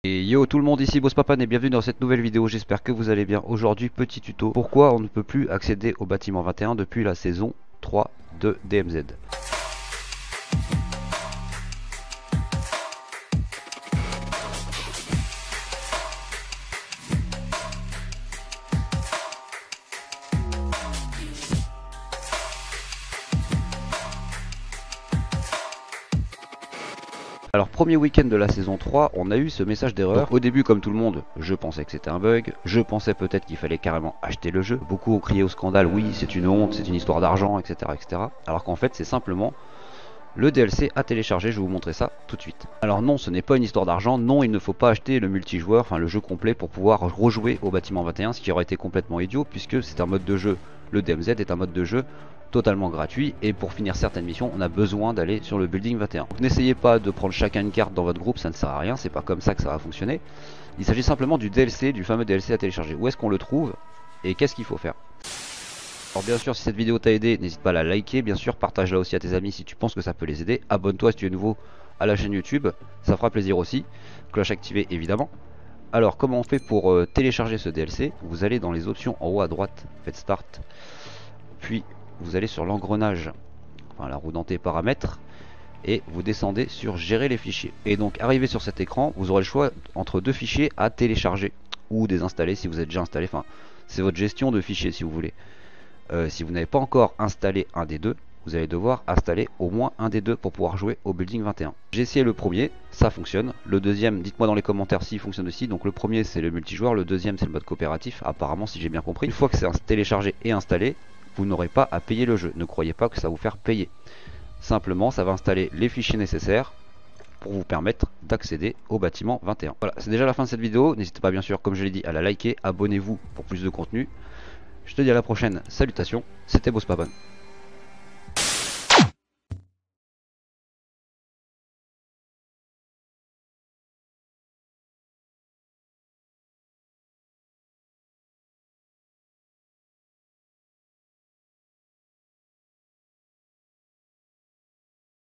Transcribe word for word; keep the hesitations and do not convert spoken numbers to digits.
Et yo tout le monde, ici Bosspapan et bienvenue dans cette nouvelle vidéo, j'espère que vous allez bien. Aujourd'hui petit tuto, pourquoi on ne peut plus accéder au bâtiment vingt et un depuis la saison trois de D M Z. Alors premier week-end de la saison trois, on a eu ce message d'erreur. Au début, comme tout le monde, je pensais que c'était un bug. Je pensais peut-être qu'il fallait carrément acheter le jeu. Beaucoup ont crié au scandale, oui c'est une honte, c'est une histoire d'argent, etc, etc. Alors qu'en fait c'est simplement le D L C à télécharger, je vais vous montrer ça tout de suite. Alors non, ce n'est pas une histoire d'argent, non il ne faut pas acheter le multijoueur, enfin le jeu complet pour pouvoir rejouer au bâtiment vingt et un, ce qui aurait été complètement idiot puisque c'est un mode de jeu, le D M Z est un mode de jeu totalement gratuit et pour finir certaines missions on a besoin d'aller sur le building vingt et un. Donc n'essayez pas de prendre chacun une carte dans votre groupe, ça ne sert à rien, c'est pas comme ça que ça va fonctionner. Il s'agit simplement du D L C, du fameux D L C à télécharger. Où est-ce qu'on le trouve et qu'est-ce qu'il faut faire? Alors bien sûr si cette vidéo t'a aidé, n'hésite pas à la liker, bien sûr partage-la aussi à tes amis si tu penses que ça peut les aider. Abonne-toi si tu es nouveau à la chaîne YouTube, ça fera plaisir aussi. Cloche activée évidemment. Alors comment on fait pour euh, télécharger ce D L C? Vous allez dans les options en haut à droite, faites Start, puis vous allez sur l'engrenage, enfin la roue dentée paramètres, et vous descendez sur gérer les fichiers. Et donc arrivé sur cet écran, vous aurez le choix entre deux fichiers à télécharger ou désinstaller si vous êtes déjà installé, enfin c'est votre gestion de fichiers si vous voulez. Euh, si vous n'avez pas encore installé un des deux, vous allez devoir installer au moins un des deux pour pouvoir jouer au building vingt et un. J'ai essayé le premier, ça fonctionne. Le deuxième, dites-moi dans les commentaires s'il fonctionne aussi. Donc le premier c'est le multijoueur, le deuxième c'est le mode coopératif, apparemment si j'ai bien compris. Une fois que c'est téléchargé et installé, vous n'aurez pas à payer le jeu. Ne croyez pas que ça va vous faire payer. Simplement ça va installer les fichiers nécessaires pour vous permettre d'accéder au bâtiment vingt et un. Voilà, c'est déjà la fin de cette vidéo. N'hésitez pas bien sûr, comme je l'ai dit, à la liker, abonnez-vous pour plus de contenu. Je te dis à la prochaine, salutations, c'était Bosspapan.